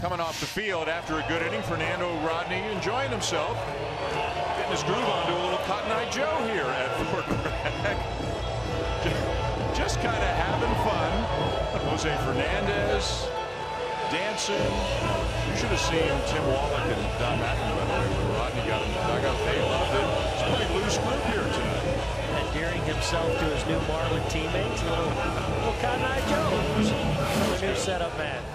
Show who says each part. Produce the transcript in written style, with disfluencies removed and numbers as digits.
Speaker 1: coming off the field after a good inning. Fernando Rodney enjoying himself, getting his groove onto a little Cotton Eye Joe here at Fort Bragg. Just kind of having fun. Jose Fernandez dancing. You should have seen Tim Wallach and Don Mattingly, by the way, when Rodney got in the dugout. They loved it. It's a pretty loose group here tonight.
Speaker 2: Endearing himself to his new Marlin teammates. Little Cotton Eye Joe. New setup man.